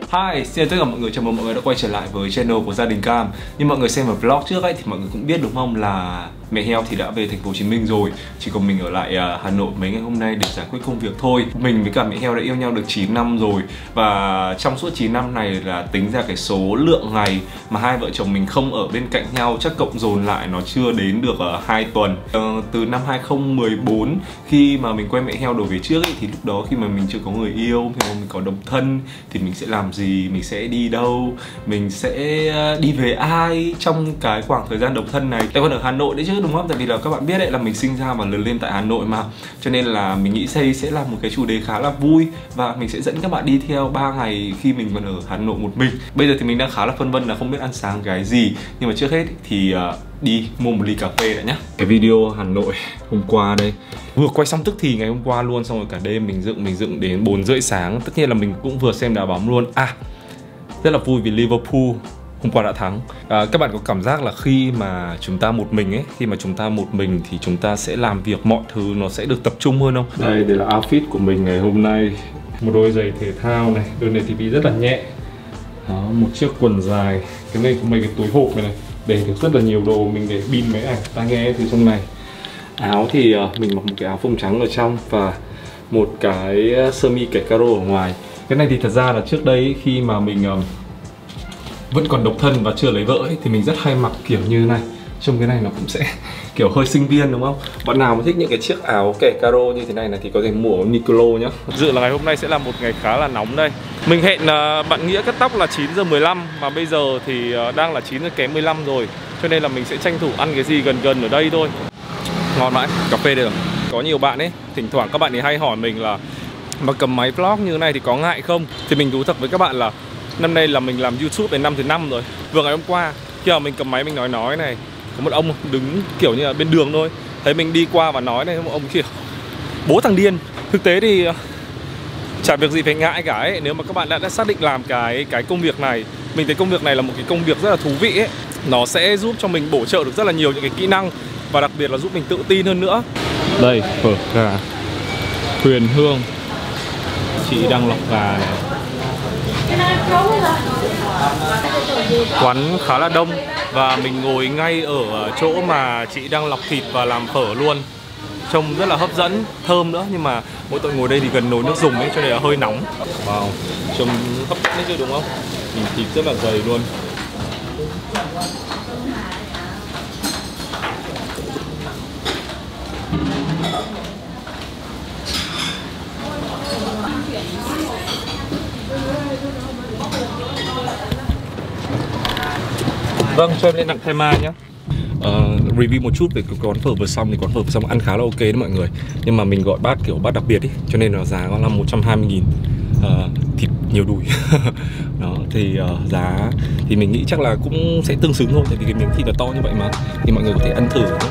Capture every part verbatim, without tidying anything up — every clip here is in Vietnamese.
Hi, xin chào tất cả mọi người, chào mừng mọi người đã quay trở lại với channel của Gia Đình Cam. Như mọi người xem ở vlog trước ấy thì mọi người cũng biết đúng không, là mẹ heo thì đã về thành phố Hồ Chí Minh rồi. Chỉ còn mình ở lại uh, Hà Nội mấy ngày hôm nay để giải quyết công việc thôi. Mình với cả mẹ heo đã yêu nhau được chín năm rồi. Và trong suốt chín năm này là tính ra cái số lượng ngày mà hai vợ chồng mình không ở bên cạnh nhau chắc cộng dồn lại nó chưa đến được uh, hai tuần. uh, Từ năm hai không một bốn khi mà mình quen mẹ heo đổ về trước ấy, thì lúc đó khi mà mình chưa có người yêu, khi mà mình có độc thân thì mình sẽ làm gì, mình sẽ đi đâu, mình sẽ đi về ai trong cái khoảng thời gian độc thân này. Tại còn ở Hà Nội đấy chứ đúng không? Tại vì là các bạn biết đấy, là mình sinh ra và lớn lên tại Hà Nội mà. Cho nên là mình nghĩ đây sẽ là một cái chủ đề khá là vui. Và mình sẽ dẫn các bạn đi theo ba ngày khi mình còn ở Hà Nội một mình. Bây giờ thì mình đang khá là phân vân là không biết ăn sáng cái gì. Nhưng mà trước hết thì uh, đi mua một ly cà phê đã nhá. Cái video Hà Nội hôm qua đây vừa quay xong tức thì ngày hôm qua luôn. Xong rồi cả đêm mình dựng, mình dựng đến bốn rưỡi sáng. Tất nhiên là mình cũng vừa xem đá bóng luôn. À, rất là vui vì Liverpool hôm qua đã thắng. à, Các bạn có cảm giác là khi mà chúng ta một mình ấy, khi mà chúng ta một mình thì chúng ta sẽ làm việc mọi thứ nó sẽ được tập trung hơn không? Đây, đây là outfit của mình ngày hôm nay. Một đôi giày thể thao này, đôi này thì bị rất là nhẹ. Đó, một chiếc quần dài. Cái này có mấy cái túi hộp này này, để được rất là nhiều đồ, mình để pin máy ảnh, tai nghe từ trong này. Áo thì uh, mình mặc một cái áo phông trắng ở trong và một cái sơ mi kẻ caro ở ngoài. Cái này thì thật ra là trước đây khi mà mình uh, vẫn còn độc thân và chưa lấy vợ ấy, thì mình rất hay mặc kiểu như này. Trông cái này nó cũng sẽ kiểu hơi sinh viên đúng không? Bạn nào mà thích những cái chiếc áo kẻ caro như thế này này thì có thể mua ở Uniqlo nhá. Dự là ngày hôm nay sẽ là một ngày khá là nóng đây. Mình hẹn uh, bạn Nghĩa cắt tóc là chín giờ mười lăm mà bây giờ thì uh, đang là chín giờ kém mười lăm rồi. Cho nên là mình sẽ tranh thủ ăn cái gì gần gần ở đây thôi. Ngon mãi, cà phê đây rồi. Có nhiều bạn ấy, thỉnh thoảng các bạn ấy hay hỏi mình là mà cầm máy vlog như thế này thì có ngại không? Thì mình thú thật với các bạn là năm nay là mình làm YouTube đến năm thứ năm rồi. Vừa ngày hôm qua khi mà mình cầm máy mình nói nói này, có một ông đứng kiểu như là bên đường thôi, thấy mình đi qua và nói này, một ông kiểu bố thằng điên. Thực tế thì chả việc gì phải ngại cả ấy. Nếu mà các bạn đã, đã xác định làm cái cái công việc này, mình thấy công việc này là một cái công việc rất là thú vị ấy. Nó sẽ giúp cho mình bổ trợ được rất là nhiều những cái kỹ năng và đặc biệt là giúp mình tự tin hơn nữa. Đây, phở gà Huyền Hương. Chị đang lọc gà này. Quán khá là đông và mình ngồi ngay ở chỗ mà chị đang lọc thịt và làm phở luôn. Trông rất là hấp dẫn, thơm nữa. Nhưng mà mỗi tội ngồi đây thì gần nồi nước dùng ấy, cho nên là hơi nóng. Wow, trông hấp dẫn đấy chứ đúng không? Nhìn thịt rất là dày luôn. Vâng, cho em lên nặng thêm mai nhé. Uh, review một chút về cái quán phở vừa xong thì quán phở vừa xong ăn khá là ok đấy mọi người. Nhưng mà mình gọi bát kiểu bát đặc biệt ý, cho nên là giá có là một trăm hai mươi nghìn. uh, Thịt nhiều đùi. Đó, thì uh, giá thì mình nghĩ chắc là cũng sẽ tương xứng thôi. Tại vì cái miếng thịt là to như vậy mà. Thì mọi người có thể ăn thử nhé.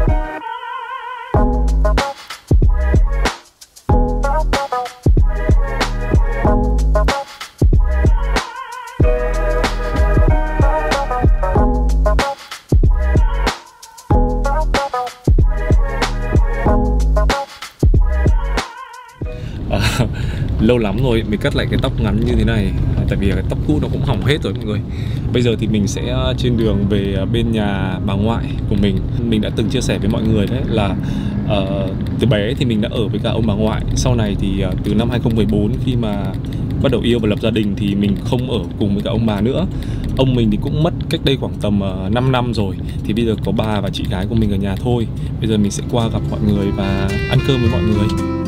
Lâu lắm rồi mình cắt lại cái tóc ngắn như thế này. Tại vì cái tóc cũ nó cũng hỏng hết rồi mọi người. Bây giờ thì mình sẽ trên đường về bên nhà bà ngoại của mình. Mình đã từng chia sẻ với mọi người đấy là uh, từ bé thì mình đã ở với cả ông bà ngoại. Sau này thì uh, từ năm hai không một bốn khi mà bắt đầu yêu và lập gia đình thì mình không ở cùng với cả ông bà nữa. Ông mình thì cũng mất cách đây khoảng tầm uh, năm năm rồi. Thì bây giờ có bà và chị gái của mình ở nhà thôi. Bây giờ mình sẽ qua gặp mọi người và ăn cơm với mọi người.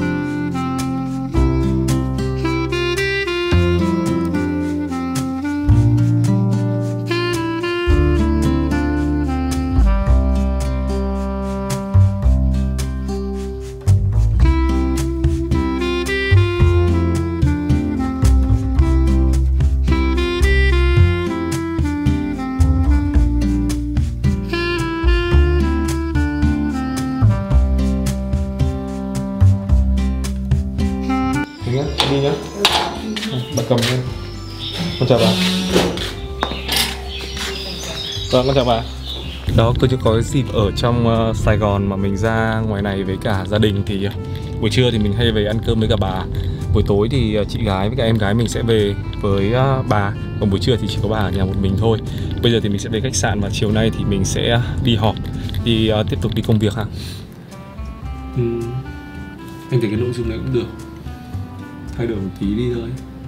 Đi nhá. Bà cầm lên. Con chào bà. Vâng, con chào bà. Đó, tôi chưa có cái dịp ở trong uh, Sài Gòn mà mình ra ngoài này với cả gia đình thì uh, buổi trưa thì mình hay về ăn cơm với cả bà. Buổi tối thì chị gái với cả em gái mình sẽ về với uh, bà. Còn buổi trưa thì chỉ có bà ở nhà một mình thôi. Bây giờ thì mình sẽ về khách sạn và chiều nay thì mình sẽ đi họp, đi uh, tiếp tục đi công việc ha. Ừ. Anh thấy cái nội dung này cũng được. Thay đổi một tí đi thôi.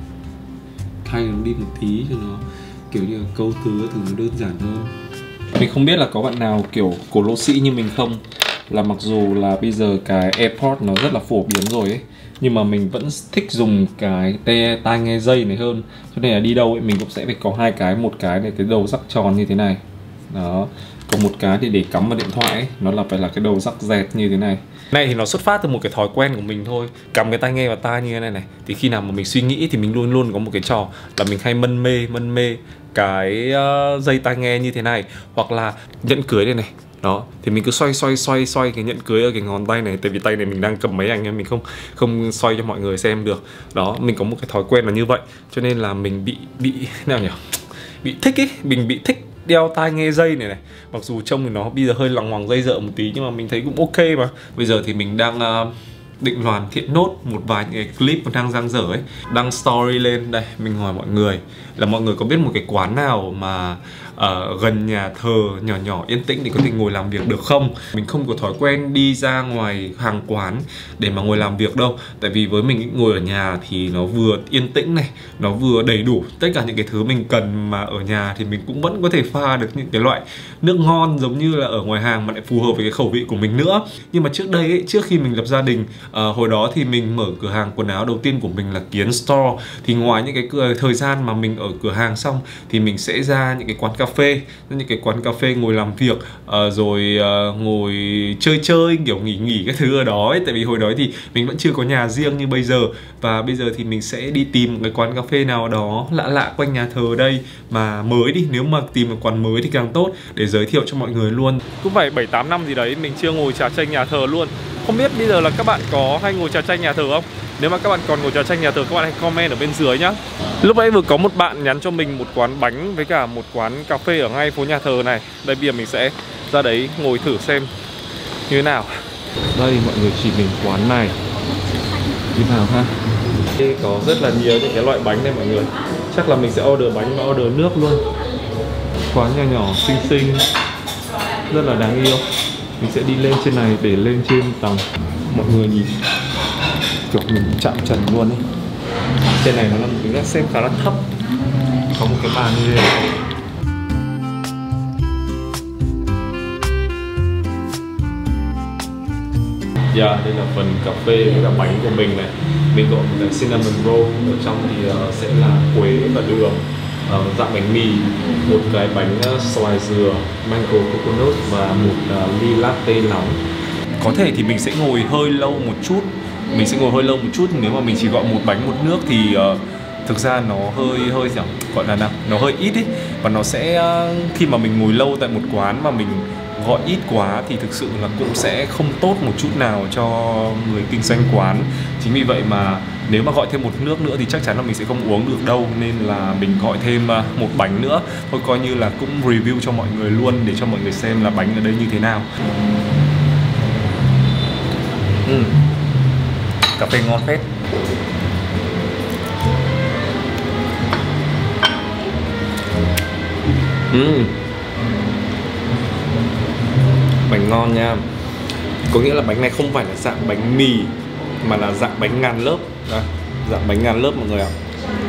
Thay nó đi một tí cho nó kiểu như là câu từ từ nó đơn giản hơn. Mình không biết là có bạn nào kiểu cổ lỗ sĩ như mình không, là mặc dù là bây giờ cái AirPods nó rất là phổ biến rồi ấy, nhưng mà mình vẫn thích dùng cái tai, tai nghe dây này hơn. Cho nên là đi đâu ấy mình cũng sẽ phải có hai cái, một cái này cái đầu rắc tròn như thế này đó, còn một cái thì để cắm vào điện thoại ấy, nó là phải là cái đầu rắc dẹt như thế này. Này thì nó xuất phát từ một cái thói quen của mình thôi. Cắm cái tai nghe vào tai như thế này này, thì khi nào mà mình suy nghĩ thì mình luôn luôn có một cái trò là mình hay mân mê mân mê cái uh, dây tai nghe như thế này, hoặc là nhẫn cưới đây này. Đó, thì mình cứ xoay xoay xoay xoay cái nhẫn cưới ở cái ngón tay này, tại vì tay này mình đang cầm máy ảnh nên mình không không xoay cho mọi người xem được. Đó, mình có một cái thói quen là như vậy, cho nên là mình bị bị nào nhỉ? Bị thích ấy, mình bị thích đeo tai nghe dây này này. Mặc dù trông thì nó bây giờ hơi lằng ngoằng dây dợ một tí, nhưng mà mình thấy cũng ok mà. Bây giờ thì mình đang uh, định hoàn thiện nốt một vài cái clip mà đang dang dở ấy, đăng story lên. Đây, mình hỏi mọi người là mọi người có biết một cái quán nào mà uh, gần nhà thờ nhỏ nhỏ yên tĩnh để có thể ngồi làm việc được không? Mình không có thói quen đi ra ngoài hàng quán để mà ngồi làm việc đâu. Tại vì với mình ngồi ở nhà thì nó vừa yên tĩnh này, nó vừa đầy đủ tất cả những cái thứ mình cần, mà ở nhà thì mình cũng vẫn có thể pha được những cái loại nước ngon giống như là ở ngoài hàng mà lại phù hợp với cái khẩu vị của mình nữa. Nhưng mà trước đây ấy, trước khi mình lập gia đình, uh, hồi đó thì mình mở cửa hàng quần áo đầu tiên của mình là Kiến Store. Thì ngoài những cái cửa, thời gian mà mình ở cửa hàng xong thì mình sẽ ra những cái quán cà phê, những cái quán cà phê ngồi làm việc, uh, rồi uh, ngồi chơi chơi kiểu nghỉ nghỉ cái thứ ở đó ấy. Tại vì hồi đó thì mình vẫn chưa có nhà riêng như bây giờ. Và bây giờ thì mình sẽ đi tìm một cái quán cà phê nào đó lạ lạ quanh nhà thờ đây mà mới đi. Nếu mà tìm một quán mới thì càng tốt để giới thiệu cho mọi người luôn. Cũng phải bảy tám năm gì đấy mình chưa ngồi trà chanh nhà thờ luôn. Không biết bây giờ là các bạn có hay ngồi trà chanh nhà thờ không? Nếu mà các bạn còn ngồi trà chanh nhà thờ, các bạn hãy comment ở bên dưới nhá. Lúc nãy vừa có một bạn nhắn cho mình một quán bánh với cả một quán cà phê ở ngay phố nhà thờ này. Đây bây giờ mình sẽ ra đấy ngồi thử xem như thế nào. Đây mọi người chỉ mình quán này như nào ha. Đây có rất là nhiều những cái loại bánh đây mọi người. Chắc là mình sẽ order bánh và order nước luôn. Quán nhỏ nhỏ xinh xinh, rất là đáng yêu. Mình sẽ đi lên trên này để lên trên tầng. Mọi người nhìn kiểu mình chạm trần luôn ấy. Trên này nó là một cái gác xếp khá là thấp, có một cái bàn như thế này. Dạ, yeah, đây là phần cà phê với cả bánh của mình này. Mình gọi một cái cinnamon roll, ở trong thì uh, sẽ là quế và đường, uh, dạng bánh mì, một cái bánh uh, xoài dừa, mango coconut và một uh, ly latte nóng. Có thể thì mình sẽ ngồi hơi lâu một chút, mình sẽ ngồi hơi lâu một chút. Nếu mà mình chỉ gọi một bánh một nước thì uh, thực ra nó hơi hơi gì gọi là nào, nó hơi ít ấy. Và nó sẽ uh, khi mà mình ngồi lâu tại một quán mà mình gọi ít quá thì thực sự là cũng sẽ không tốt một chút nào cho người kinh doanh quán. Chính vì vậy mà nếu mà gọi thêm một nước nữa thì chắc chắn là mình sẽ không uống được đâu. Nên là mình gọi thêm một bánh nữa. Thôi coi như là cũng review cho mọi người luôn, để cho mọi người xem là bánh ở đây như thế nào. uhm. Cà phê ngon phết. uhm. Bánh ngon nha. Có nghĩa là bánh này không phải là dạng bánh mì mà là dạng bánh ngàn lớp. Đây, dạng bánh ngàn lớp mọi người ạ.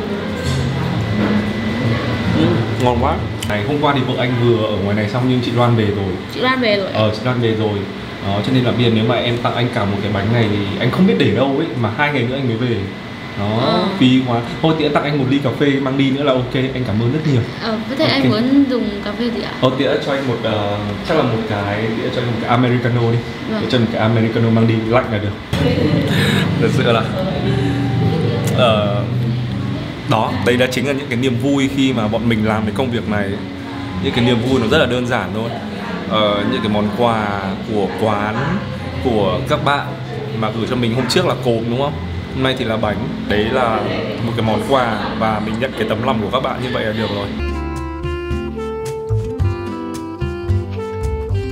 uhm, Ngon quá. Này, hôm qua thì vợ anh vừa ở ngoài này xong nhưng chị Loan về rồi. Chị Loan về rồi. Ờ, chị Loan về rồi. Đó, cho nên là bây giờ nếu mà em tặng anh cả một cái bánh này thì anh không biết để đâu ấy, mà hai ngày nữa anh mới về. Đó, phí quá. Thôi tía tặng anh một ly cà phê mang đi nữa là ok, anh cảm ơn rất nhiều. Ờ, có thể okay. Anh muốn dùng cà phê gì ạ? Ờ, tía cho anh một, uh, chắc là một cái, tía cho anh một cái Americano đi. Vâng. Để cho anh một cái Americano mang đi, lạnh là được. Thật sự là uh, đó, đây đã chính là những cái niềm vui khi mà bọn mình làm cái công việc này. Những cái niềm vui nó rất là đơn giản thôi. Uh, những cái món quà của quán, của các bạn mà gửi cho mình hôm trước là cốm đúng không? Hôm nay thì là bánh. Đấy là một cái món quà và mình nhận cái tấm lòng của các bạn như vậy là được rồi.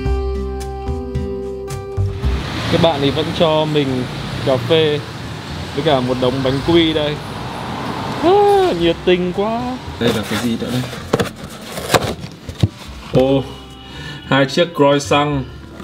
Các bạn thì vẫn cho mình cà phê với cả một đống bánh quy đây. À, nhiệt tình quá. Đây là cái gì nữa đây? Ồ, hai chiếc croissant.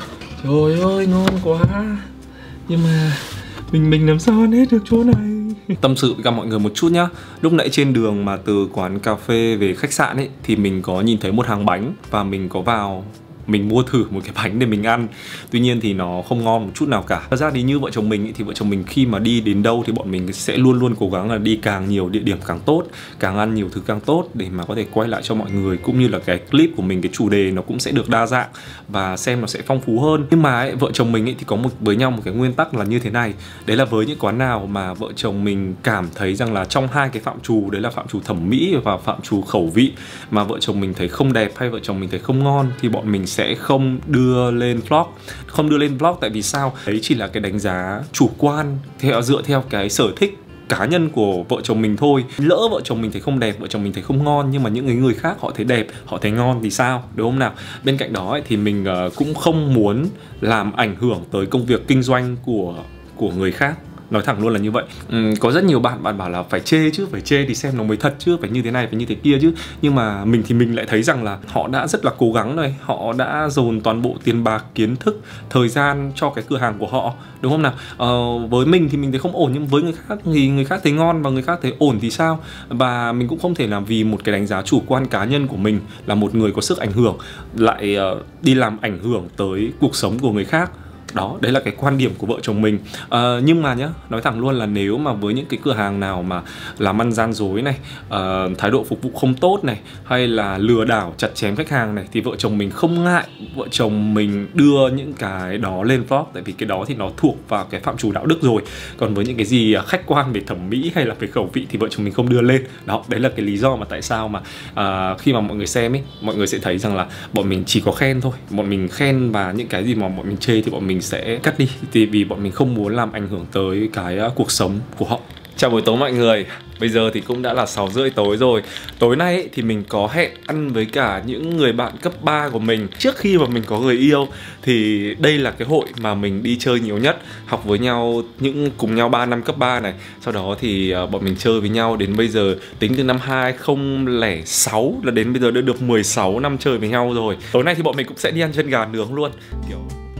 Trời ơi, ngon quá. Nhưng mà mình mình làm sao ăn hết được chỗ này. Tâm sự với cả mọi người một chút nhá. Lúc nãy trên đường mà từ quán cà phê về khách sạn ấy thì mình có nhìn thấy một hàng bánh và mình có vào mình mua thử một cái bánh để mình ăn. Tuy nhiên thì nó không ngon một chút nào cả. Thật ra thì như vợ chồng mình ý, thì vợ chồng mình khi mà đi đến đâu thì bọn mình sẽ luôn luôn cố gắng là đi càng nhiều địa điểm càng tốt, càng ăn nhiều thứ càng tốt để mà có thể quay lại cho mọi người, cũng như là cái clip của mình, cái chủ đề nó cũng sẽ được đa dạng và xem nó sẽ phong phú hơn. Nhưng mà ấy, vợ chồng mình ý, thì có một với nhau một cái nguyên tắc là như thế này. Đấy là với những quán nào mà vợ chồng mình cảm thấy rằng là trong hai cái phạm trù, đấy là phạm trù thẩm mỹ và phạm trù khẩu vị, mà vợ chồng mình thấy không đẹp hay vợ chồng mình thấy không ngon thì bọn mình sẽ không đưa lên vlog. Không đưa lên vlog tại vì sao? Đấy chỉ là cái đánh giá chủ quan theo dựa theo cái sở thích cá nhân của vợ chồng mình thôi. Lỡ vợ chồng mình thấy không đẹp, vợ chồng mình thấy không ngon, nhưng mà những người khác họ thấy đẹp, họ thấy ngon thì sao, đúng không nào? Bên cạnh đó ấy, thì mình uh, cũng không muốn làm ảnh hưởng tới công việc kinh doanh của của người khác. Nói thẳng luôn là như vậy. uhm, Có rất nhiều bạn bạn bảo là phải chê chứ, phải chê thì xem nó mới thật chứ, phải như thế này, phải như thế kia chứ. Nhưng mà mình thì mình lại thấy rằng là họ đã rất là cố gắng rồi. Họ đã dồn toàn bộ tiền bạc, kiến thức, thời gian cho cái cửa hàng của họ, đúng không nào? ờ, Với mình thì mình thấy không ổn, nhưng với người khác thì người khác thấy ngon và người khác thấy ổn thì sao? Và mình cũng không thể làm vì một cái đánh giá chủ quan cá nhân của mình là một người có sức ảnh hưởng lại uh, đi làm ảnh hưởng tới cuộc sống của người khác. Đó, đấy là cái quan điểm của vợ chồng mình. à, Nhưng mà nhá, nói thẳng luôn là nếu mà với những cái cửa hàng nào mà làm ăn gian dối này, à, thái độ phục vụ không tốt này, hay là lừa đảo chặt chém khách hàng này, thì vợ chồng mình không ngại vợ chồng mình đưa những cái đó lên vlog. Tại vì cái đó thì nó thuộc vào cái phạm trù đạo đức rồi. Còn với những cái gì khách quan về thẩm mỹ hay là về khẩu vị thì vợ chồng mình không đưa lên. Đó, đấy là cái lý do mà tại sao mà à, khi mà mọi người xem ấy, mọi người sẽ thấy rằng là bọn mình chỉ có khen thôi. Bọn mình khen và những cái gì mà bọn mình chê thì bọn mình sẽ cắt đi, thì vì bọn mình không muốn làm ảnh hưởng tới cái cuộc sống của họ. Chào buổi tối mọi người. Bây giờ thì cũng đã là sáu rưỡi tối rồi. Tối nay ấy, thì mình có hẹn ăn với cả những người bạn cấp ba của mình. Trước khi mà mình có người yêu thì đây là cái hội mà mình đi chơi nhiều nhất. Học với nhau, những cùng nhau ba năm cấp ba này. Sau đó thì uh, bọn mình chơi với nhau đến bây giờ, tính từ năm hai không không sáu là đến bây giờ đã được mười sáu năm chơi với nhau rồi. Tối nay thì bọn mình cũng sẽ đi ăn chân gà nướng luôn. Kiểu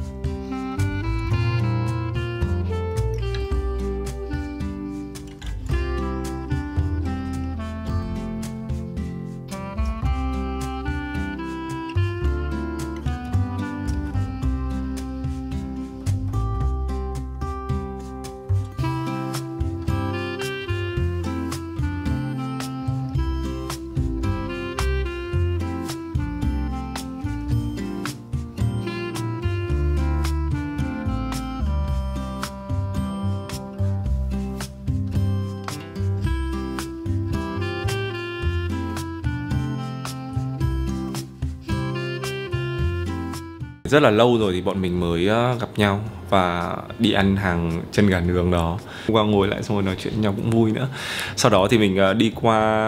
rất là lâu rồi thì bọn mình mới gặp nhau và đi ăn hàng chân gà nướng đó. Hôm qua ngồi lại xong rồi nói chuyện với nhau cũng vui nữa. Sau đó thì mình đi qua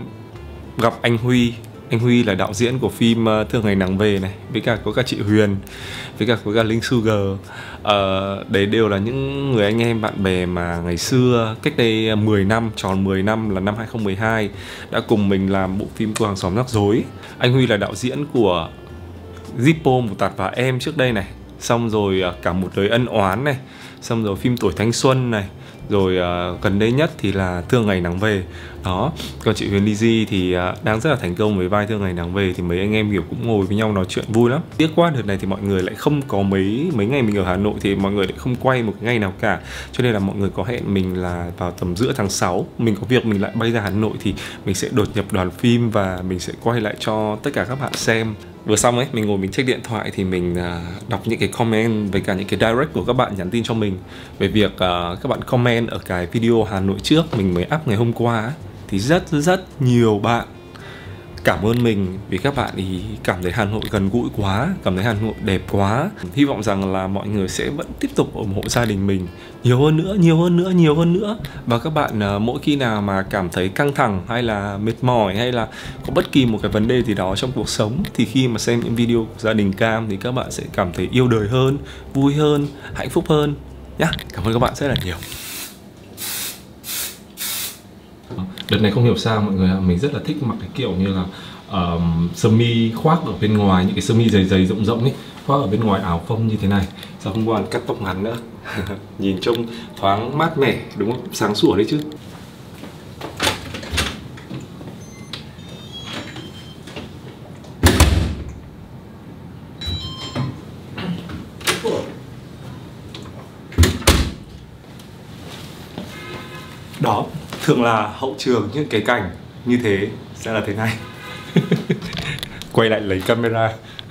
gặp anh Huy. Anh Huy là đạo diễn của phim Thương Ngày Nắng Về này, với cả có cả chị Huyền, với cả có cả Linh Sugar. ờ, Đấy đều là những người anh em bạn bè mà ngày xưa cách đây mười năm, tròn mười năm là năm hai không một hai đã cùng mình làm bộ phim Cô Hàng Xóm Rắc Rối. Anh Huy là đạo diễn của Zippo, Một Tạt Và Em trước đây này, xong rồi Cả Một Đời Ân Oán này, xong rồi phim Tuổi Thanh Xuân này, rồi uh, gần đây nhất thì là Thương Ngày Nắng Về đó. Còn chị Huyền Lizzy thì uh, đang rất là thành công với vai Thương Ngày Nắng Về, thì mấy anh em kiểu cũng ngồi với nhau nói chuyện vui lắm. Tiếc quá đợt này thì mọi người lại không có mấy mấy ngày mình ở Hà Nội thì mọi người lại không quay một cái ngày nào cả, cho nên là mọi người có hẹn mình là vào tầm giữa tháng sáu mình có việc mình lại bay ra Hà Nội, thì mình sẽ đột nhập đoàn phim và mình sẽ quay lại cho tất cả các bạn xem. Vừa xong ấy, mình ngồi mình check điện thoại thì mình uh, đọc những cái comment với cả những cái direct của các bạn nhắn tin cho mình về việc uh, các bạn comment ở cái video Hà Nội trước mình mới up ngày hôm qua ấy. Thì rất rất nhiều bạn cảm ơn mình vì các bạn ý cảm thấy Hà Nội gần gũi quá, cảm thấy Hà Nội đẹp quá. Hy vọng rằng là mọi người sẽ vẫn tiếp tục ủng hộ gia đình mình nhiều hơn nữa, nhiều hơn nữa, nhiều hơn nữa. Và các bạn uh, mỗi khi nào mà cảm thấy căng thẳng hay là mệt mỏi hay là có bất kỳ một cái vấn đề gì đó trong cuộc sống, thì khi mà xem những video của gia đình Cam thì các bạn sẽ cảm thấy yêu đời hơn, vui hơn, hạnh phúc hơn nhá. Cảm ơn các bạn rất là nhiều. Đợt này không hiểu sao mọi người ạ, mình rất là thích mặc cái kiểu như là uh, sơ mi khoác ở bên ngoài, những cái sơ mi dày dày rộng rộng ấy, khoác ở bên ngoài áo phông như thế này. Sao không còn cắt tóc ngắn nữa. Nhìn trông thoáng mát mẻ đúng không? Sáng sủa đấy chứ. Đó, thường là hậu trường những cái cảnh như thế sẽ là thế này. Quay lại lấy camera.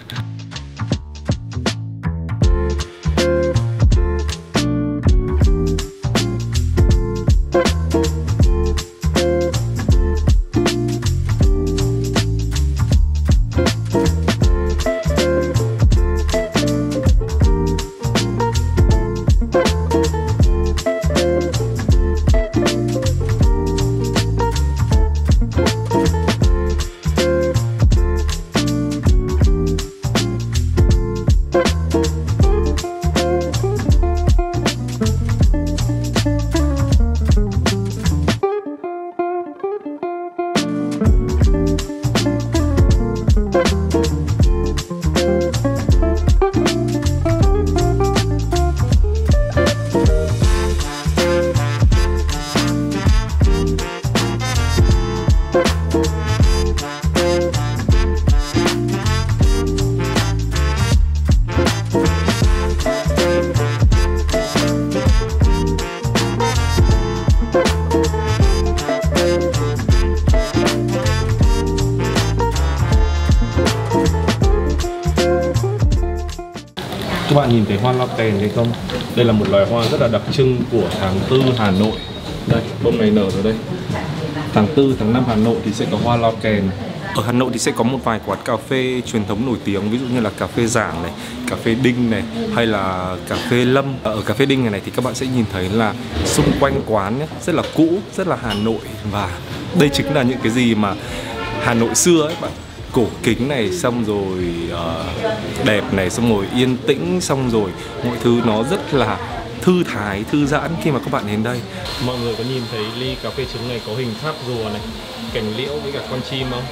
Các bạn nhìn thấy hoa loa kèn thấy không? Đây là một loài hoa rất là đặc trưng của tháng tư Hà Nội. Đây, bông này nở rồi đây. Tháng tư, tháng năm Hà Nội thì sẽ có hoa loa kèn. Ở Hà Nội thì sẽ có một vài quán cà phê truyền thống nổi tiếng, ví dụ như là cà phê Giảng này, cà phê Đinh này, hay là cà phê Lâm. Ở cà phê Đinh này, này thì các bạn sẽ nhìn thấy là xung quanh quán nhé, rất là cũ, rất là Hà Nội. Và đây chính là những cái gì mà Hà Nội xưa ấy bạn. Cổ kính này, xong rồi uh, đẹp này, xong rồi yên tĩnh, xong rồi mọi thứ nó rất là thư thái, thư giãn khi mà các bạn đến đây. Mọi người có nhìn thấy ly cà phê trứng này có hình tháp rùa này, cành liễu với cả con chim không?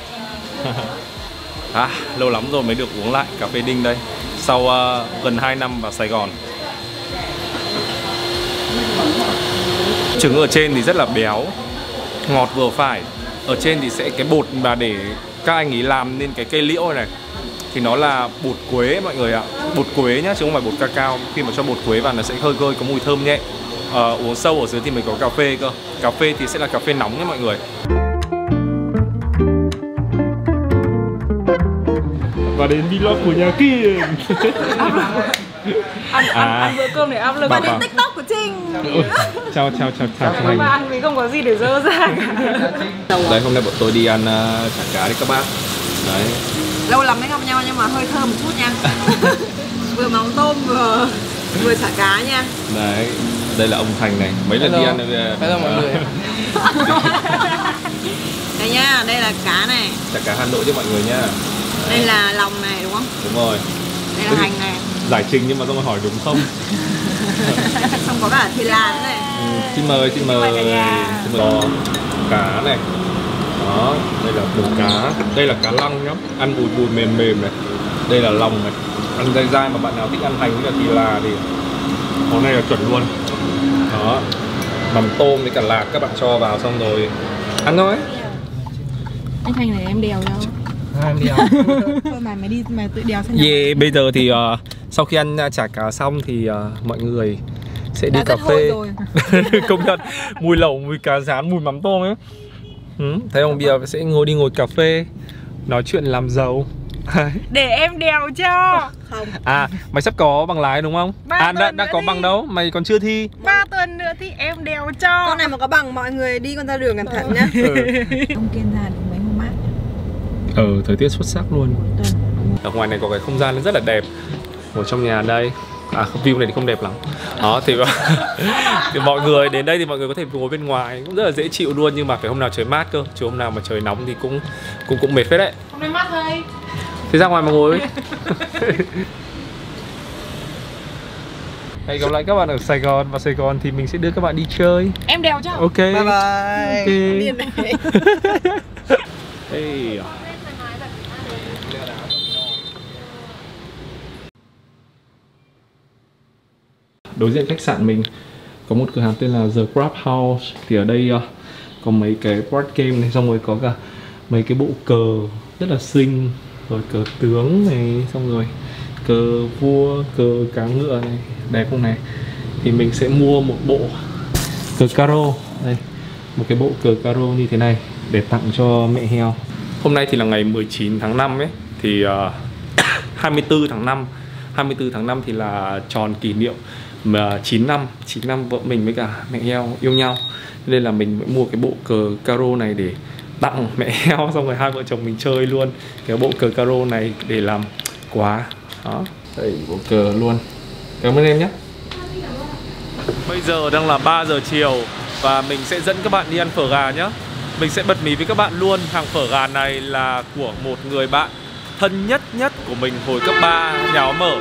À, lâu lắm rồi mới được uống lại cà phê Đinh đây, sau uh, gần hai năm vào Sài Gòn. Trứng ở trên thì rất là béo, ngọt vừa phải. Ở trên thì sẽ cái bột mà để các anh ấy làm nên cái cây liễu này thì nó là bột quế mọi người ạ. Bột quế nhá, chứ không phải bột cacao. Khi mà cho bột quế vào nó sẽ hơi hơi có mùi thơm nhẹ. à, Uống sâu ở dưới thì mới có cà phê cơ. Cà phê thì sẽ là cà phê nóng nhé mọi người. Và đến vlog của nhà Kiên. Ăn, à, ăn, ăn bữa cơm để áp lực. Và đến TikTok của Trinh. Chào chào chào chào Các bạn ăn vì không có gì để dơ ra. Đấy, hôm nay bọn tôi đi ăn uh, chả cá đấy các bác. Đấy. Lâu lắm mới gặp nhau nhưng mà hơi thơm một chút nha. Vừa móng tôm vừa vừa chả cá nha. Đấy, đây là ông Thành này. Mấy lần đi ăn rồi. Hello mọi người. Đây nha, đây là cá này. Chả cá Hà Nội cho mọi người nha. Đây là lòng này đúng không? Đúng rồi. Đây là hành này. Giải trình nhưng mà không hỏi đúng không? Xong có cả thịt lan này. Ừ, xin mời, xin mời. Xin mời. Cá này. Đó, đây là đồ cá. Đây là cá lăng nhá. Ăn bùi bùi mềm mềm này. Đây là lòng này. Ăn dai dai mà bạn nào thích ăn hành với cả thịt là thì món này là chuẩn luôn. Đó. Mắm tôm với cả lạc các bạn cho vào xong rồi ăn thôi. Anh Thành này em đèo nhau. Em đèo. Thôi mà mày đi mày tự đèo xem. Yeah, bây giờ thì uh, sau khi ăn chả cá xong thì uh, mọi người sẽ đi đã cà phê. Công nhận mùi lẩu, mùi cá rán, mùi mắm tôm ấy. Ừ, thấy không, bây giờ sẽ ngồi đi ngồi cà phê nói chuyện làm giàu. Để em đèo cho. Không. À, mày sắp có bằng lái đúng không? Ba À, đã, đã có thi. bằng đâu, mày còn chưa thi. Ba tuần nữa thì em đèo cho. Con này mà có bằng mọi người đi con ra đường cẩn thận nhá. Ừ. Ông Kiên ra được mấy hôm mát. Ừ, thời tiết xuất sắc luôn. Ở ngoài này có cái không gian rất là đẹp. Ở trong nhà đây. À, view này thì không đẹp lắm. Đó, thì, thì mọi người đến đây thì mọi người có thể ngồi bên ngoài cũng rất là dễ chịu luôn, nhưng mà phải hôm nào trời mát cơ, chứ hôm nào mà trời nóng thì cũng cũng cũng mệt phết đấy. Hôm nay mát thôi. Thì ra ngoài mà ngồi. Hẹn gặp lại các bạn ở Sài Gòn. Và Sài Gòn thì mình sẽ đưa các bạn đi chơi. Em đèo cho. Ok. Bye bye. Okay. Hey. Đối diện khách sạn mình có một cửa hàng tên là The Crab House. Thì ở đây uh, có mấy cái board game này, xong rồi có cả mấy cái bộ cờ rất là xinh, rồi cờ tướng này, xong rồi cờ vua, cờ cá ngựa này, đẹp không này. Thì mình sẽ mua một bộ cờ caro đây, một cái bộ cờ caro như thế này để tặng cho mẹ heo. Hôm nay thì là ngày mười chín tháng năm ấy, thì uh, hai mươi tư tháng năm hai mươi tư tháng năm thì là tròn kỷ niệm mà chín năm chín năm vợ mình với cả mẹ heo yêu nhau, nên là mình mới mua cái bộ cờ caro này để tặng mẹ heo, xong rồi hai vợ chồng mình chơi luôn cái bộ cờ caro này để làm quà. Đó, đây bộ cờ luôn. Cảm ơn em nhé. Bây giờ đang là ba giờ chiều và mình sẽ dẫn các bạn đi ăn phở gà nhé. Mình sẽ bật mí với các bạn luôn, hàng phở gà này là của một người bạn thân nhất nhất của mình hồi cấp ba, nhà áo mở.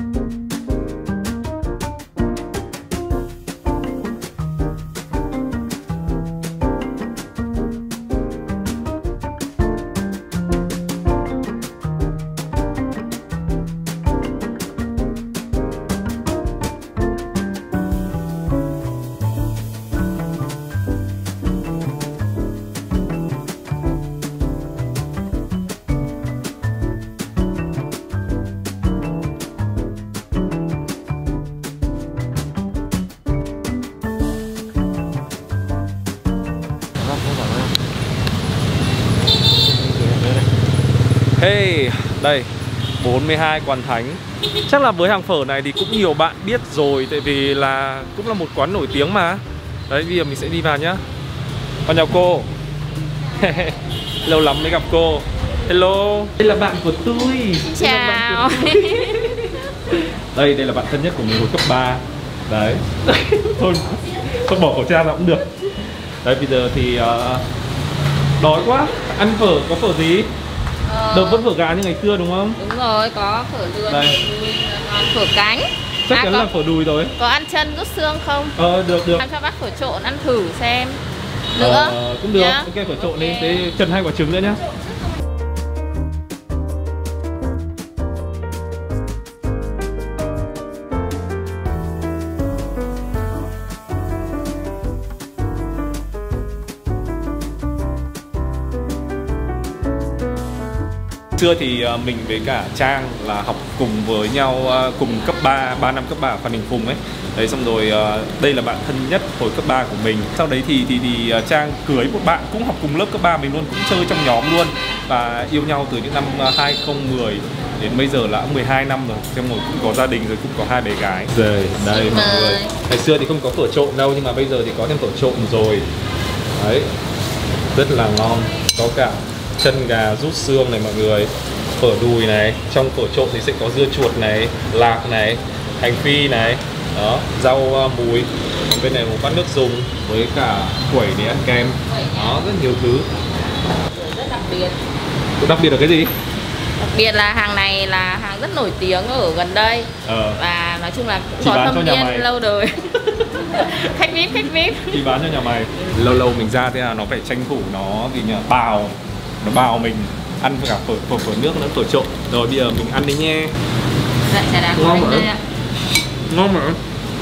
Hey, đây, bốn mươi hai Quán Thánh. Chắc là với hàng phở này thì cũng nhiều bạn biết rồi, tại vì là cũng là một quán nổi tiếng mà. Đấy, bây giờ mình sẽ đi vào nhá. Con chào cô. Lâu lắm mới gặp cô. Hello, đây là bạn của tôi. Chào. Đây, đây là bạn thân nhất của mình hồi cấp ba. Đấy. Thôi, thôi bỏ khẩu trang là cũng được. Đấy, bây giờ thì uh, đói quá. Ăn phở, có phở gì? Ờ, Đâu vẫn phở gà như ngày xưa đúng không? đúng rồi, có phở lươn, Đây. còn phở cánh. Chắc À, chắn có, là phở đùi rồi. có ăn chân rút xương không? Ờ, được, được. Làm cho bác phở trộn ăn thử xem. Nữa. Ờ, cũng được, nhá. ok, phở trộn Ok. đi. Thế chân hai quả trứng nữa nhá. Xưa thì mình với cả Trang là học cùng với nhau, cùng cấp ba, ba năm cấp ba ở Phan Đình Phùng ấy. Đấy, xong rồi đây là bạn thân nhất hồi cấp ba của mình. Sau đấy thì thì, thì Trang cưới một bạn cũng học cùng lớp cấp ba mình luôn, cũng chơi trong nhóm luôn. Và yêu nhau từ những năm hai không một không đến bây giờ là mười hai năm rồi. Xong rồi cũng có gia đình rồi, cũng có hai bé gái. Rồi, đây mọi người. Ngày xưa thì không có phở trộn đâu, nhưng mà bây giờ thì có thêm phở trộn rồi. Đấy, rất là ngon. Có cả chân gà rút xương này mọi người, phở đùi này, trong phở trộn thì sẽ có dưa chuột này, lạc này, hành phi này, đó, rau uh, mùi. Còn bên này một bát nước dùng với cả quẩy để ăn kem, đó, rất nhiều thứ. Rất đặc biệt. Đặc biệt là cái gì? Đặc biệt là hàng này là hàng rất nổi tiếng ở gần đây. Ờ. Và nói chung là cũng Chỉ có bán cho thâm nhà mày. niên lâu đời. Khách vê i pê, khách vê i pê. Thì bán cho nhà mày. Lâu lâu mình ra thế là nó phải tranh thủ nó vì nhờ bào, nó bào mình ăn cả phở, phở, phở nước nữa, phở trộn. Rồi bây giờ mình ăn đi nha. Dạ, chả đáng Ngon có mà. đây ạ. Ngon mà. Ờ.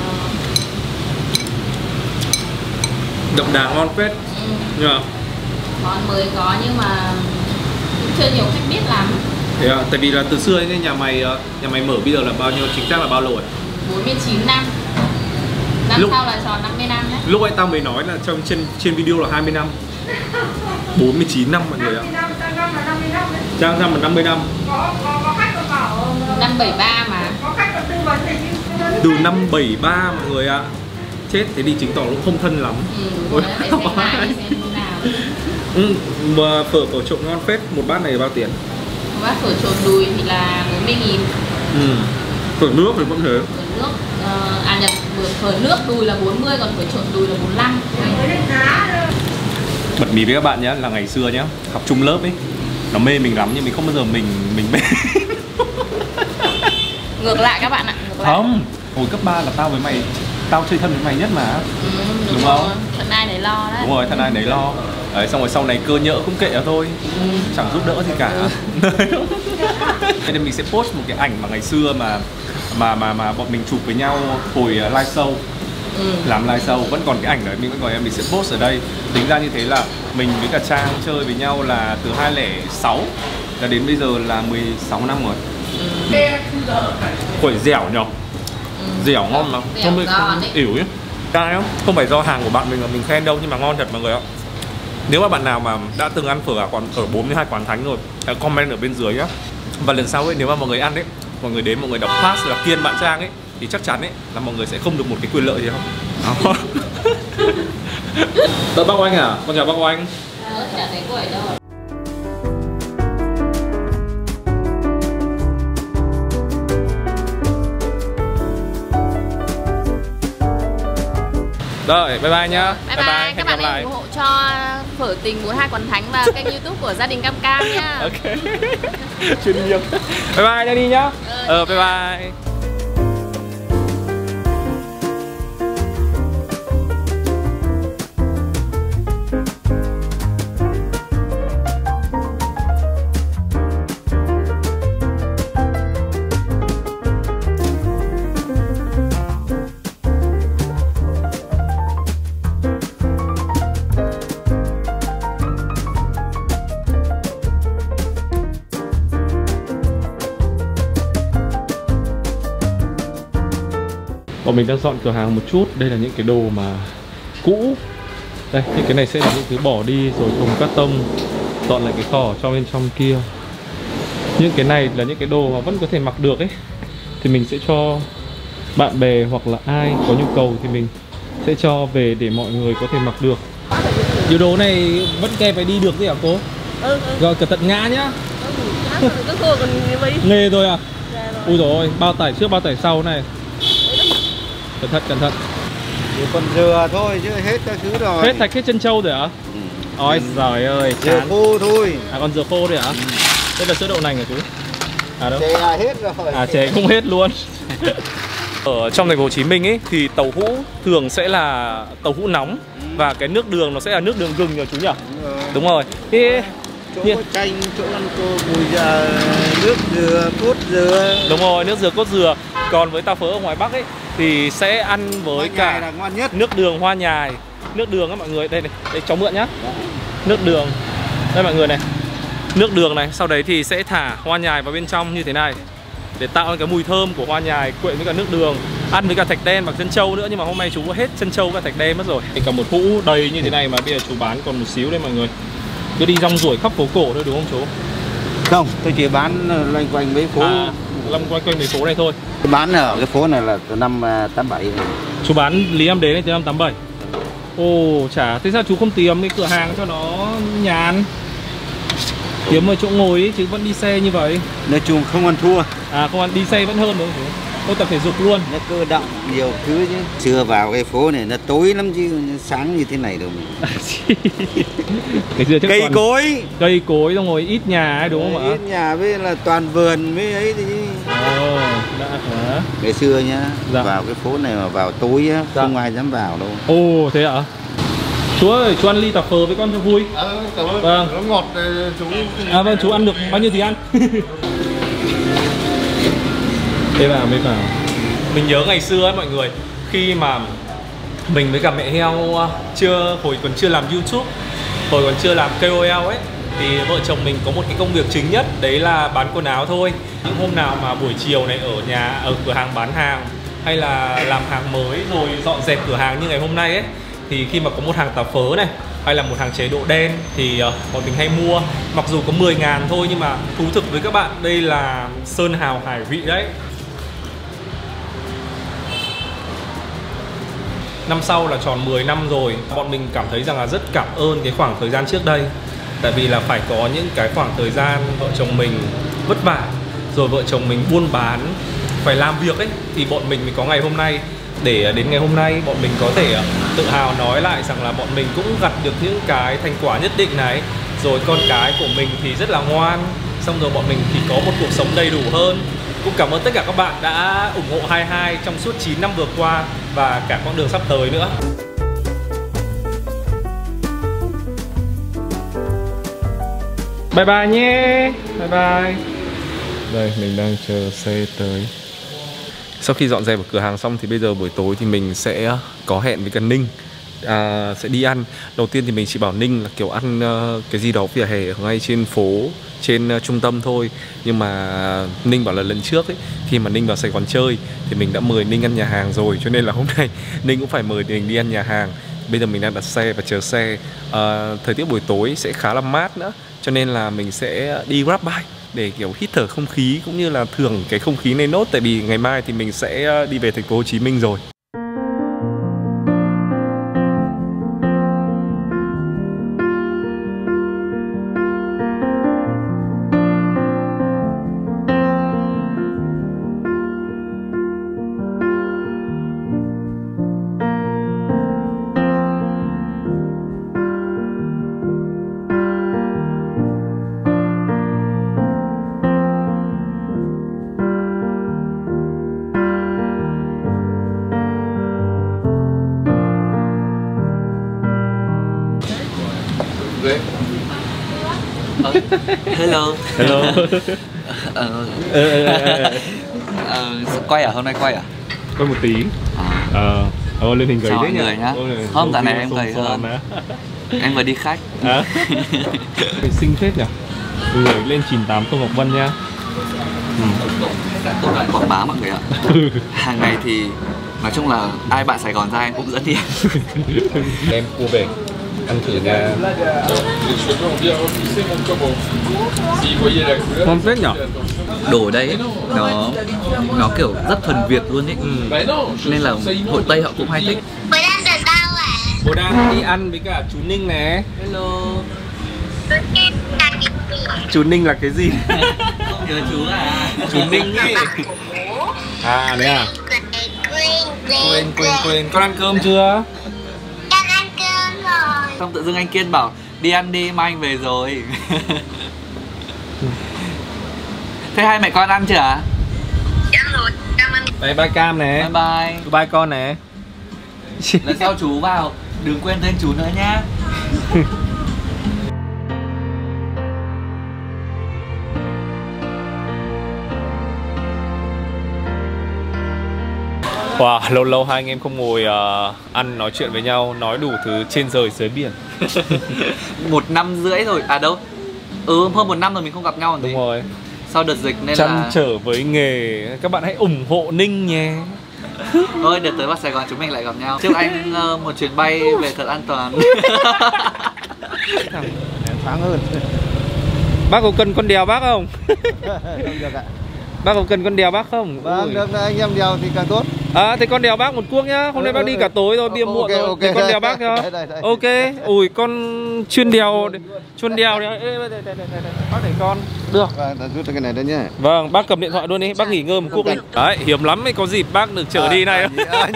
Đậm đà ngon phết. Ừ. Nhờ. Món mới có nhưng mà cũng chưa nhiều khách biết lắm. Thế à, tại vì là từ xưa nên nhà mày nhà mày mở bây giờ là bao nhiêu, chính xác là bao lâu rồi? bốn mươi chín năm. Năm Lúc- sau là tròn năm mươi năm đấy. Lúc ấy tao mới nói là trong trên trên video là hai mươi năm. bốn mươi chín năm mọi người ạ. Trang năm là năm mươi năm. Năm bảy ba mà. Từ năm bảy ba mọi người ạ. Chết, thế thì chứng tỏ nó không thân lắm. Ừ, Ôi, đúng rồi, để xem lại xem như nào. Ừ, mà phở phở trộn ngon phết, một bát này bao tiền? Một bát phở trộn đùi thì là bốn mươi nghìn. Ừ. Phở nước thì vẫn thế. Phở nước, ờ, à nhập phở nước đùi là bốn mươi, còn phở trộn đùi là bốn mươi lăm. Bật mí với các bạn nhé, là ngày xưa nhé, học chung lớp ấy, nó mê mình lắm nhưng mình không bao giờ mình mình mê. Ngược lại các bạn ạ, ngược lại. Không, hồi cấp ba là tao với mày, tao chơi thân với mày nhất mà. Ừ, đúng, đúng rồi. không? Thân ai nấy lo đấy. Đúng rồi, thân ai nấy lo. Đấy, xong rồi sau này cơ nhỡ cũng kệ nó thôi, Ừ. chẳng giúp đỡ gì cả. Nên mình sẽ post một cái ảnh mà ngày xưa mà mà mà mà bọn mình chụp với nhau hồi live show. Ừ. Làm live show vẫn còn cái ảnh đấy, mình vẫn còn em mình sẽ post ở đây. Tính ra như thế là mình với cả Trang chơi với nhau là từ hai không không sáu là đến bây giờ là mười sáu năm rồi. Ừ. Quẩy dẻo nhở. Ừ. Dẻo ngon mà Dẻo không bị giòn ấy. ỉu ấy. Cay không? Không phải do hàng của bạn mình mà mình khen đâu, nhưng mà ngon thật mọi người ạ. Nếu mà bạn nào mà đã từng ăn phở ở quán ở bốn mươi hai quán Thánh rồi, hãy comment ở bên dưới nhá. Và lần sau ấy, nếu mà mọi người ăn ấy, mọi người đến mọi người đọc pass là kiên bạn Trang ấy, thì chắc chắn ấy là mọi người sẽ không được một cái quyền lợi gì không. Đó bác Oanh à? Con chào bác Oanh. Ờ, chả thấy quẩy đâu. Rồi, bye bye nhá. Bye bye, bye. Các bạn hãy ủng hộ cho phở tình bốn mươi hai Quán Thánh và kênh YouTube của gia đình Cam Cam nhá. Ok. Chuyên nghiệp. Bye bye nha đi nhá. Ờ, bye bye. Bọn mình đang dọn cửa hàng một chút. Đây là những cái đồ mà cũ. Đây, những cái này sẽ là những thứ bỏ đi rồi thùng cát tông, dọn lại cái kho cho bên trong kia. Những cái này là những cái đồ mà vẫn có thể mặc được ấy, thì mình sẽ cho bạn bè hoặc là ai có nhu cầu thì mình sẽ cho về để mọi người có thể mặc được. Điều đồ này vẫn kèm phải đi được gì hả cô? Ừ, ừ. Rồi cẩn thận ngã nhá. Ừ, các cô còn mấy Nghề rồi à? rồi. Ui dồi ôi, bao tải trước bao tải sau này. Cẩn thận, cẩn thận. Chỉ còn dừa thôi chứ hết các thứ rồi. Hết thạch hết chân trâu rồi hả? Ừ. Ôi giời ơi, Dừa chán. khô thôi. À còn dừa khô rồi hả? Ừ. Đây là sữa đậu nành hả chú? À đâu? Chè là hết rồi. À chè không hết luôn. Ở trong thành phố Hồ Chí Minh ấy thì tàu hũ thường sẽ là tàu hũ nóng, và cái nước đường nó sẽ là nước đường gừng nhờ chú nhỉ? Đúng rồi. Đúng rồi. Thế Chỗ Như- có chanh, chỗ ăn cô mùi dừa, nước dừa, cốt dừa. đúng rồi, nước dừa cốt dừa. Còn với tàu phớ ở ngoài Bắc ấy thì sẽ ăn với Hoa cả nhài là ngon nhất. nước đường hoa nhài. Nước đường á mọi người, đây này, đây cháu mượn nhá. Nước đường. Đây mọi người này. Nước đường này, sau đấy thì sẽ thả hoa nhài vào bên trong như thế này để tạo cái mùi thơm của hoa nhài quyện với cả nước đường. Ăn với cả thạch đen và chân trâu nữa, nhưng mà hôm nay chú có hết chân trâu và thạch đen mất rồi. Cả một hũ đầy như thế này mà bây giờ chú bán còn một xíu đây mọi người. Cứ đi rong ruổi khắp phố cổ thôi đúng không chú? Không, tôi chỉ bán loanh quanh mấy phố. À, lâm quanh quanh mấy phố này thôi. Tôi bán ở cái phố này là từ năm tám bảy. Chú bán Lý Nam Đế này từ năm tám bảy. Ồ chả, thế sao chú không tìm cái cửa hàng cho nó nhàn? Kiếm một chỗ ngồi ấy, chứ vẫn đi xe như vậy. Nói chung không ăn thua. À không ăn đi xe vẫn hơn đúng không chú? Tôi tập thể dục luôn. Nó cơ động nhiều thứ chứ. Xưa vào cái phố này nó tối lắm chứ sáng như thế này đâu. Cái xưa chắc Cây toàn cối. cây cối xong rồi ít nhà ấy đúng không ạ? Ít nhà với là toàn vườn với ấy thì. Ồ, đã quá. Ngày xưa nhá, Dạ. vào cái phố này mà vào tối á, Dạ. không ai dám vào đâu. Ồ thế ạ? Chú ơi, chú ăn ly tạp phở với con cho vui. Ờ, cảm ơn. Vâng. Nó ngọt chú. À vâng, chú ăn được bao nhiêu thì ăn. Mê vào, mê vào. Mình nhớ ngày xưa ấy mọi người, khi mà mình với cả mẹ heo chưa hồi còn chưa làm YouTube, hồi còn chưa làm ca o lờ ấy, thì vợ chồng mình có một cái công việc chính nhất, đấy là bán quần áo thôi. Những hôm nào mà buổi chiều này ở nhà, ở cửa hàng bán hàng hay là làm hàng mới rồi dọn dẹp cửa hàng như ngày hôm nay ấy, thì khi mà có một hàng tà phớ này hay là một hàng chế độ đen thì uh, bọn mình hay mua. Mặc dù có mười ngàn thôi nhưng mà thú thực với các bạn, đây là sơn hào hải vị đấy. Năm sau là tròn mười năm rồi, bọn mình cảm thấy rằng là rất cảm ơn cái khoảng thời gian trước đây. Tại vì là phải có những cái khoảng thời gian vợ chồng mình vất vả, rồi vợ chồng mình buôn bán, phải làm việc ấy, thì bọn mình mới có ngày hôm nay. Để đến ngày hôm nay bọn mình có thể tự hào nói lại rằng là bọn mình cũng gặt được những cái thành quả nhất định này. Rồi con cái của mình thì rất là ngoan, xong rồi bọn mình thì có một cuộc sống đầy đủ hơn. Cũng cảm ơn tất cả các bạn đã ủng hộ hai hai trong suốt chín năm vừa qua và cả quãng đường sắp tới nữa. Bye bye nhé. Bye bye. Đây, mình đang chờ xe tới. Sau khi dọn dẹp ở cửa hàng xong thì bây giờ buổi tối thì mình sẽ có hẹn với cả Ninh. À, sẽ đi ăn. Đầu tiên thì mình chỉ bảo Ninh là kiểu ăn uh, cái gì đó vỉa hè ở ngay trên phố, trên uh, trung tâm thôi. Nhưng mà Ninh bảo là lần trước ấy, khi mà Ninh vào Sài Gòn chơi thì mình đã mời Ninh ăn nhà hàng rồi, cho nên là hôm nay Ninh cũng phải mời mình đi ăn nhà hàng. Bây giờ mình đang đặt xe và chờ xe. uh, Thời tiết buổi tối sẽ khá là mát nữa, cho nên là mình sẽ đi Grab bike để kiểu hít thở không khí cũng như là thưởng cái không khí này nốt. Tại vì ngày mai thì mình sẽ đi về thành phố Hồ Chí Minh rồi. Hello. Hello. ờ, ờ, quay à? Hôm nay quay à? Quay một tí. À. Ờ, ờ lên hình gầy Chào thế nhỉ? nhá. Không, dạo này em gầy hơn. Em vừa đi khách. À. Xinh phết nhỉ? Người lên chín tám Tô Ngọc Vân nha. Ừ. Tôi đang quảng bá mọi người ạ. Hàng ngày thì nói chung là ai bạn Sài Gòn ra em cũng dẫn đi. Em cua về ăn thử nha. Ngon phết nhỉ? Đồ ở đây ấy, nó nó kiểu rất thuần Việt luôn ấy. Ừ. Nên là hội Tây họ cũng hay thích. Bữa đang giờ sao ạ? Bố đang đi ăn với cả chú Ninh nè. Hello. Chú Ninh là cái gì? Không nhớ chú à? Chú Ninh ấy. À đấy à? Quên quên quên. Con ăn cơm chưa? Con ăn cơm rồi. Xong tự dưng anh Kiên bảo đi ăn đi, mai anh về rồi. Thế hai mẹ con ăn chưa ạ? Ăn rồi, cảm ơn. Đây bye Cam nè. Bye bye. Bye con nè. Lần sau chú vào đừng quên tên chú nữa nhá. Wow, lâu lâu hai anh em không ngồi uh, ăn nói chuyện với nhau, nói đủ thứ trên trời dưới biển. Một năm rưỡi rồi, à đâu? Ừ, hơn một năm rồi mình không gặp nhau rồi. Đúng rồi. Sau đợt dịch nên Chăn là trở với nghề, các bạn hãy ủng hộ Ninh nhé. thôi đợt tới vào Sài Gòn chúng mình lại gặp nhau. Chúc anh uh, một chuyến bay về thật an toàn. Thoáng hơn. Bác có cần con đèo bác không? Không được ạ. Bác có cần con đèo bác không? Vâng, được, anh em đèo thì càng tốt. À, thế con đèo bác một cuốc nhá. Hôm nay bác đi cả tối rồi, bia muộn okay, rồi. Okay, thì con đèo bác cho. đây, đây, đây. Ok. Ui, con chuyên đèo, chuyên đèo đấy. Ê, đây, đây, đây, đây. Bác để con. Được. Vâng, rút cái này đây nhá. Vâng, bác cầm điện thoại luôn đi. Bác nghỉ ngơi một cuốc đi. Đấy, hiếm lắm mới có dịp bác được trở à, đi này. À,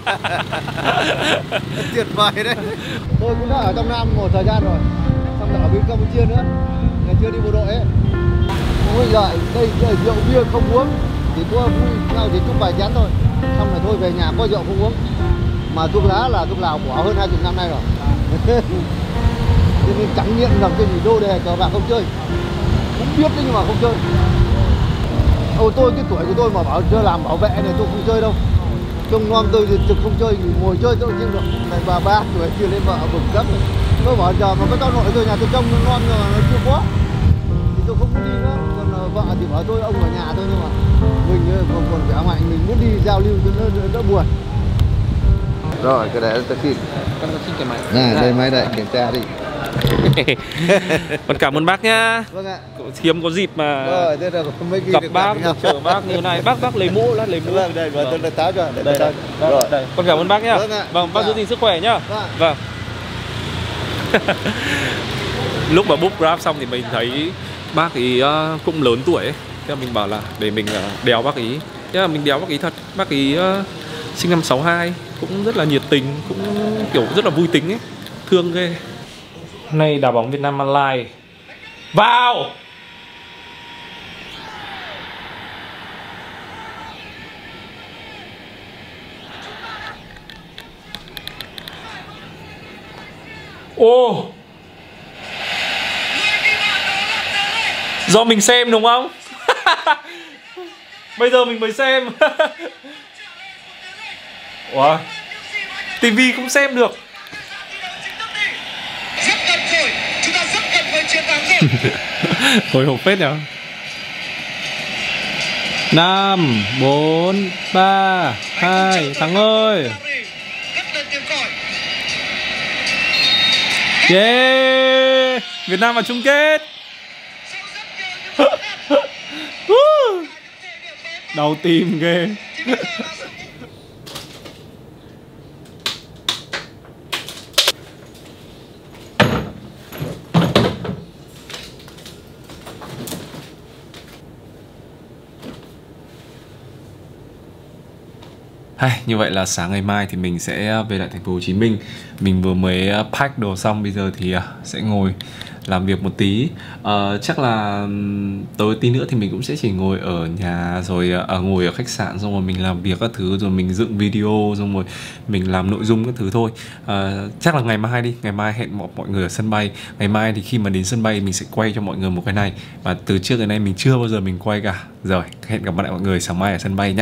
tuyệt vời đấy. Tôi cũng đã ở trong Nam một thời gian rồi. Xong rồi ở bên Campuchia nữa. Ngày chưa đi bộ đội ấy. Ôi giời, đây, đây rượu bia không uống. Chỉ có vui nhau thì chúc vài chén thôi. Xong rồi thôi về nhà có rượu không uống. Mà thuốc lá là thuốc lào bỏ hơn hai mươi năm nay rồi. Cho nên chẳng nghiện làm cái gì đô đề cờ bạc không chơi. Cũng biết đấy nhưng mà không chơi. Ô tôi cái tuổi của tôi mà bảo chơi làm bảo vệ này tôi không chơi đâu. Trông non tôi thì trực không chơi, ngồi chơi tôi chưa được. Này bà ba tuổi chưa lên vợ bực cấp. Tôi bảo giờ mà cái tao nội tôi nhà tôi trông nó non rồi nó chưa có. Thì tôi không muốn đi nữa. Còn vợ thì bảo tôi ông ở nhà thôi nhưng mà mình còn còn khỏe mạnh mình muốn đi giao lưu cho nó đỡ buồn. Rồi cái đấy tôi xin. Con xin cái máy. Này đây máy đây kiểm tra đi. Con cảm ơn bác nhá. Vâng ạ. Hiếm có dịp mà rồi, thế là mấy gặp bác, chở bác như này. Bác bác lấy mũ, lát lấy mũ. Vâng, đây, tôi đã táo cho. Đây, đây, rồi. Đây. Con cảm ơn bác nhá. Vâng, ạ. Vâng, bác giữ gìn sức khỏe nhá. Vâng. Vâng. Lúc mà book Grab xong thì mình thấy bác ý uh, cũng lớn tuổi ấy. Thế mình bảo là để mình uh, đèo bác ý. Thế là mình đèo bác ý thật. Bác ý uh, sinh năm sáu hai, cũng rất là nhiệt tình, cũng kiểu rất là vui tính ấy. Thương ghê. Hôm nay đá bóng Việt Nam Online. Vào. Ô, do mình xem đúng không? Bây giờ mình mới xem. Wow, tivi cũng xem được. Rất gần rồi, chúng ta rất gần với chiến thắng rồi. Hồi hộp phết nhỉ. Năm, bốn, ba, hai, thắng ơi. Yeah, Việt Nam vào chung kết. Đau tim ghê. Hay, như vậy là sáng ngày mai thì mình sẽ về lại thành phố Hồ Chí Minh. Mình vừa mới pack đồ xong, bây giờ thì sẽ ngồi làm việc một tí. uh, Chắc là tối tí nữa thì mình cũng sẽ chỉ ngồi ở nhà rồi uh, ngồi ở khách sạn, xong rồi mình làm việc các thứ, rồi mình dựng video, xong rồi mình làm nội dung các thứ thôi. uh, Chắc là ngày mai đi, ngày mai hẹn mọi, mọi người ở sân bay. Ngày mai thì khi mà đến sân bay mình sẽ quay cho mọi người một cái này. Và từ trước đến nay mình chưa bao giờ mình quay cả. Rồi, hẹn gặp lại mọi người sáng mai ở sân bay nhá.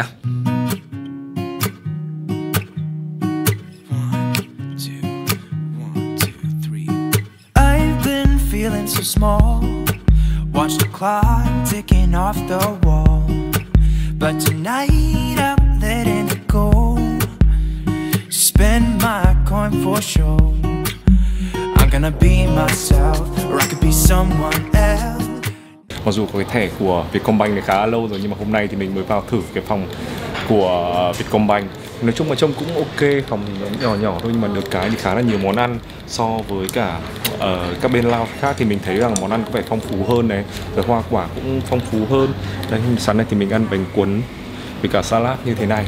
So small, watch the clock ticking off the wall. But tonight I'm letting it go. Spend my coin for sure. I'm gonna be myself, or I could be someone else. Mặc dù có cái thẻ của Vietcombank này khá lâu rồi, nhưng mà hôm nay thì mình mới vào thử cái phòng của Vietcombank. Nói chung là trông cũng ok, phòng nhỏ nhỏ thôi, nhưng mà được cái thì khá là nhiều món ăn so với cả ở uh, các bên lounge khác. Thì mình thấy rằng món ăn có vẻ phong phú hơn này, rồi hoa quả cũng phong phú hơn. Đây, sáng nay thì mình ăn bánh cuốn với cả salad như thế này.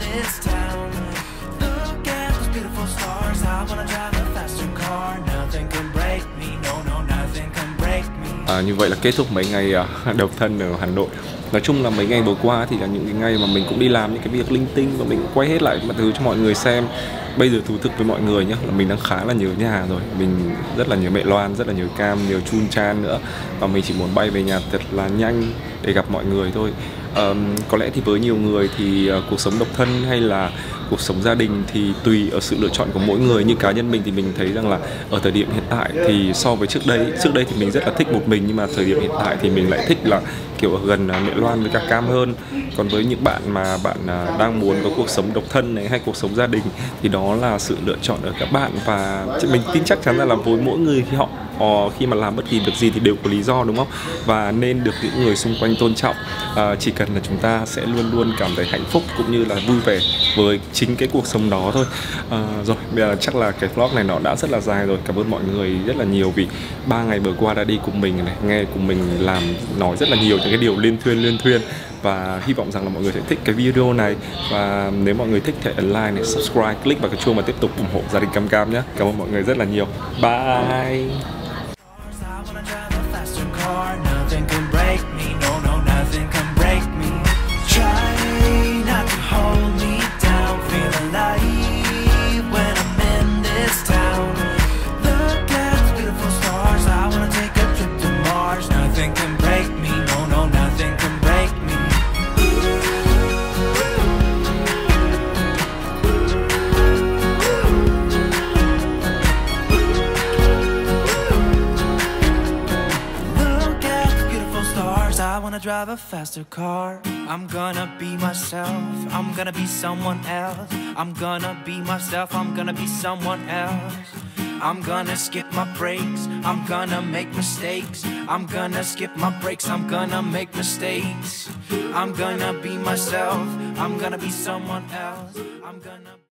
À, như vậy là kết thúc mấy ngày uh, độc thân ở Hà Nội. Nói chung là mấy ngày vừa qua thì là những cái ngày mà mình cũng đi làm những cái việc linh tinh và mình quay hết lại mọi thứ cho mọi người xem. Bây giờ thú thực với mọi người nhé, là mình đang khá là nhớ nhà rồi. Mình rất là nhớ mẹ Loan, rất là nhớ Cam, nhớ Chun Chan nữa. Và mình chỉ muốn bay về nhà thật là nhanh để gặp mọi người thôi. um, Có lẽ thì với nhiều người thì uh, cuộc sống độc thân hay là cuộc sống gia đình thì tùy ở sự lựa chọn của mỗi người. Như cá nhân mình thì mình thấy rằng là ở thời điểm hiện tại thì so với trước đây, trước đây thì mình rất là thích một mình, nhưng mà thời điểm hiện tại thì mình lại thích là kiểu ở gần mẹ Loan với cả Cam hơn. Còn với những bạn mà bạn đang muốn có cuộc sống độc thân này hay cuộc sống gia đình thì đó là sự lựa chọn ở các bạn. Và mình tin chắc chắn là với mỗi người thì họ Ờ, khi mà làm bất kỳ việc gì thì đều có lý do, đúng không? Và nên được những người xung quanh tôn trọng. à, Chỉ cần là chúng ta sẽ luôn luôn cảm thấy hạnh phúc cũng như là vui vẻ với chính cái cuộc sống đó thôi. à, Rồi, bây giờ chắc là cái vlog này nó đã rất là dài rồi. Cảm ơn mọi người rất là nhiều vì ba ngày vừa qua đã đi cùng mình này, nghe cùng mình làm, nói rất là nhiều những cái điều liên thuyên liên thuyên. Và hy vọng rằng là mọi người sẽ thích cái video này. Và nếu mọi người thích thì ấn like này, subscribe, click vào cái chuông và tiếp tục ủng hộ gia đình Cam Cam nhé. Cảm ơn mọi người rất là nhiều. Bye. Nothing can break me, no, no, nothing can break me. Try not to hold me down, feel alive when I'm in this town. Look at the beautiful stars, I wanna take a trip to Mars. Nothing can break me, no, no, nothing can break me. I wanna drive a faster car. I'm gonna be myself, I'm gonna be someone else. I'm gonna be myself, I'm gonna be someone else. I'm gonna skip my breaks, I'm gonna make mistakes. I'm gonna skip my breaks, I'm gonna make mistakes. I'm gonna be myself, I'm gonna be someone else. I'm gonna